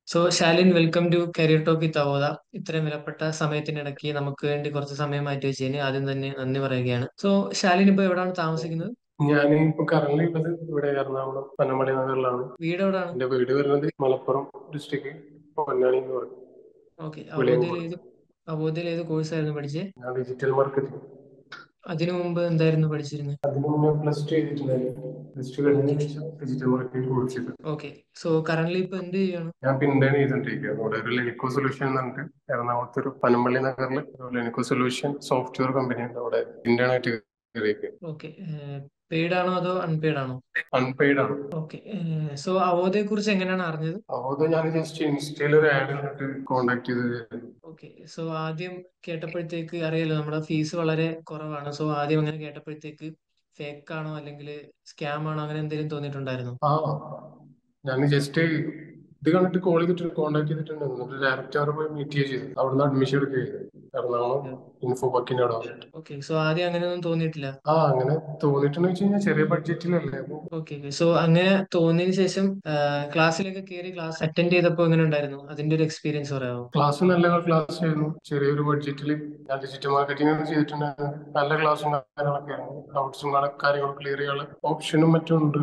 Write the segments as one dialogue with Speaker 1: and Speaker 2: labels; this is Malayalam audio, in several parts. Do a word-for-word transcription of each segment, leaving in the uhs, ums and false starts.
Speaker 1: So Shalin, welcome to career talk with Avodha. ഇത്രയും വിലപ്പെട്ട സമയത്തിനിടയ്ക്ക് നമുക്ക് വേണ്ടി കുറച്ച് സമയം മാറ്റി വെച്ചതിന് ആദ്യം തന്നെ നന്ദി പറയുകയാണ്. സോ ഷാലിൻ ഇപ്പൊ എവിടെയാണ് താമസിക്കുന്നത്?
Speaker 2: ഞാൻ ഇപ്പൊ കറന്റ് ഉള്ളത് ഇവിടെ എറണാകുളം പനമള്ളി നഗറിലാണ്.
Speaker 1: വീട് എവിടെയാണ്?
Speaker 2: എന്റെ വീട് വരുന്നത് മലപ്പുറം ഡിസ്ട്രിക്ട് പൊന്നാനി എന്ന് പറയും.
Speaker 1: ഓക്കെ. അവോധയിൽ
Speaker 2: വെളിയങ്കോട്.
Speaker 1: ഏത് അവോധയിൽ ഏത് കോഴ്സായിരുന്നു പഠിച്ചത്?
Speaker 2: ഞാൻ ഡിജിറ്റൽ മാർക്കറ്റിംഗ്.
Speaker 1: അതിനു മുമ്പ് എന്തായിരുന്നു പഠിച്ചിരുന്നത്?
Speaker 2: അതിന് മുന്നേ പ്ലസ് ടു ചെയ്തിട്ടുണ്ടായിരുന്നു. പ്ലസ് ടു കഴിഞ്ഞതിന്
Speaker 1: ഓക്കെ.
Speaker 2: ശേഷം ഡിജിറ്റൽ മാർക്കറ്റിംഗ് കോഴ്സ് ചെയ്തു.
Speaker 1: ഓക്കെ. സോ കറന്റ് ഇപ്പൊ എന്ത് ചെയ്യാണ്?
Speaker 2: ഞാൻ ഇപ്പൊ ഇന്റേൺ ചെയ്തോണ്ടിരിക്കുകയാണ്. ഇവിടെ ഒരു ലെനിക്കോ സൊല്യൂഷൻ എന്ന് പറഞ്ഞിട്ട് എറണാകുളത്ത് ഒരു പനമ്പള്ളി നഗറിൽ ഒരു ലെനിക്കോ സൊല്യൂഷൻ സോഫ്റ്റ്വെയർ കമ്പനി ഉണ്ട്. അവിടെ ഇന്റേൺ ആയിട്ട് കയറിയിരിക്കുക.
Speaker 1: ഓക്കെ. പെയ്ഡ് ആണോ അതോ അൺപെയ്ഡ് ആണോ?
Speaker 2: അൺപെയ്ഡ് ആണ്.
Speaker 1: ഓക്കെ. സോ അവോധയെ കുറിച്ച് എങ്ങനെയാണ് അറിഞ്ഞത്?
Speaker 2: അപ്പോൾ ഞാൻ ജസ്റ്റ് ഇൻസ്റ്റയിൽ ഒരു ആഡ് കണ്ടിട്ട് കോൺടാക്ട് ചെയ്തത്.
Speaker 1: ഓക്കെ. സോ ആദ്യം കേട്ടപ്പോഴത്തേക്ക് അറിയാലോ, നമ്മുടെ ഫീസ് വളരെ കുറവാണ്. സോ ആദ്യം അങ്ങനെ കേട്ടപ്പോഴത്തേക്ക് ഫേക്ക് ആണോ അല്ലെങ്കിൽ സ്കാം ആണോ അങ്ങനെ എന്തെങ്കിലും തോന്നിയിട്ടുണ്ടായിരുന്നോ?
Speaker 2: ആ ഞാൻ ജസ്റ്റ് ഇത് കണ്ടിട്ട് കോൾ ചെയ്തിട്ട് കോൺടാക്ട് ചെയ്തിട്ടുണ്ട്. എന്നിട്ട് ഡയറക്റ്റ് അവിടെ പോയി മീറ്റ് ചെയ്യുക ചെയ്തു. അവിടുന്ന് അഡ്മിഷൻ എടുക്കുക ചെയ്തു. എറണാകുളം ഇൻഫോ പാർക്കിന്റെ അവിടെ വന്നിട്ട്.
Speaker 1: ഓക്കെ. സോ ആദ്യം അങ്ങനെയൊന്നും തോന്നിയിട്ടില്ല?
Speaker 2: ആ അങ്ങനെ തോന്നിട്ടെന്ന് വെച്ച് കഴിഞ്ഞാൽ ചെറിയ ബഡ്ജറ്റിലല്ലേ. അപ്പൊ
Speaker 1: ഓക്കെ. ഓക്കെ. സോ അങ്ങനെ തോന്നിയതിന് ശേഷം ക്ലാസ്സിലൊക്കെ കയറി ക്ലാസ് അറ്റൻഡ് ചെയ്തപ്പോൾ എങ്ങനെ ഉണ്ടായിരുന്നു? അതിന്റെ ഒരു എക്സ്പീരിയൻസ് പറയാമോ?
Speaker 2: ക്ലാസ് നല്ല ക്ലാസ് ആയിരുന്നു. ചെറിയൊരു ബഡ്ജറ്റിൽ ഞാൻ ഡിജിറ്റൽ മാർക്കറ്റിംഗ് ചെയ്തിട്ടുണ്ടായിരുന്നു. നല്ല ക്ലാസ്സും കാര്യങ്ങളൊക്കെ ആയിരുന്നു. ഡൗട്ട്സും കാര്യങ്ങളും ക്ലിയർ ചെയ്യാനുള്ള ഓപ്ഷനും മറ്റും ഉണ്ട്.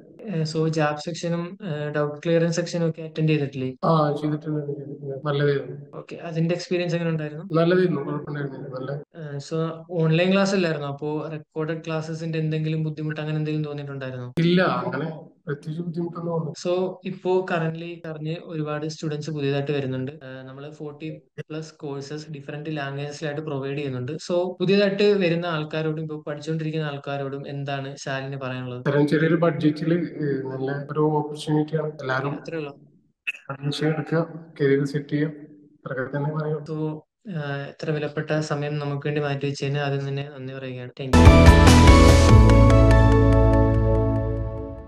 Speaker 1: സോ ജാബ് സെക്ഷനും ഡൗട്ട് ക്ലിയറൻസ് സെക്ഷനും ഒക്കെ അറ്റൻഡ് ചെയ്തിട്ടില്ലേ?
Speaker 2: ആ ചെയ്തിട്ടുണ്ട് ചെയ്തിട്ടുണ്ട്. നല്ലതായിരുന്നു.
Speaker 1: ഓക്കെ. അതിന്റെ എക്സ്പീരിയൻസ് എങ്ങനെ ഉണ്ടായിരുന്നു?
Speaker 2: നല്ലതായിരുന്നു. കുഴപ്പമുണ്ടായിരുന്നില്ല. നല്ല
Speaker 1: സോ ഓൺലൈൻ ക്ലാസ് അല്ലായിരുന്നു, അപ്പോൾ റെക്കോർഡഡ് ക്ലാസ്സസിന്റെ എന്തെങ്കിലും ബുദ്ധിമുട്ട് അങ്ങനെ എന്തെങ്കിലും തോന്നിയിട്ടുണ്ടായിരുന്നോ?
Speaker 2: ഇല്ല, അങ്ങനെ പ്രത്യേകിച്ച് ബുദ്ധിമുട്ടൊന്നും വന്നു.
Speaker 1: സോ ഇപ്പോ കറന്റ്ലി പറഞ്ഞ് ഒരുപാട് സ്റ്റുഡൻസ് പുതിയതായിട്ട് വരുന്നുണ്ട്. നമ്മൾ ഫോർട്ടി പ്ലസ് കോഴ്സസ് ഡിഫറെന്റ് ലാംഗ്വേജസിലായിട്ട് പ്രൊവൈഡ് ചെയ്യുന്നുണ്ട്. സോ പുതിയതായിട്ട് വരുന്ന ആൾക്കാരോടും ഇപ്പോൾ പഠിച്ചുകൊണ്ടിരിക്കുന്ന ആൾക്കാരോടും എന്താണ് ശാലിന് പറയാനുള്ളത്?
Speaker 2: ഇത്തരം ചെറിയൊരു ബഡ്ജറ്റിൽ നല്ല ഒരു ഓപ്പർച്യൂണിറ്റിയാണ്.
Speaker 1: ഓക്കെ.
Speaker 2: എല്ലാവരും
Speaker 1: അത്രേ ഉള്ളൂ.
Speaker 2: അഡ്മിഷൻ എടുക്കുക, കരിയർ സെറ്റ് ചെയ്യുക, അതൊക്കെ തന്നെ പറയുള്ളൂ.
Speaker 1: സോ ഇത്ര വിലപ്പെട്ട സമയം നമുക്ക് വേണ്ടി മാറ്റി വെച്ചതിന് ആദ്യം തന്നെ നന്ദി പറയുകയാണ്. Thank U.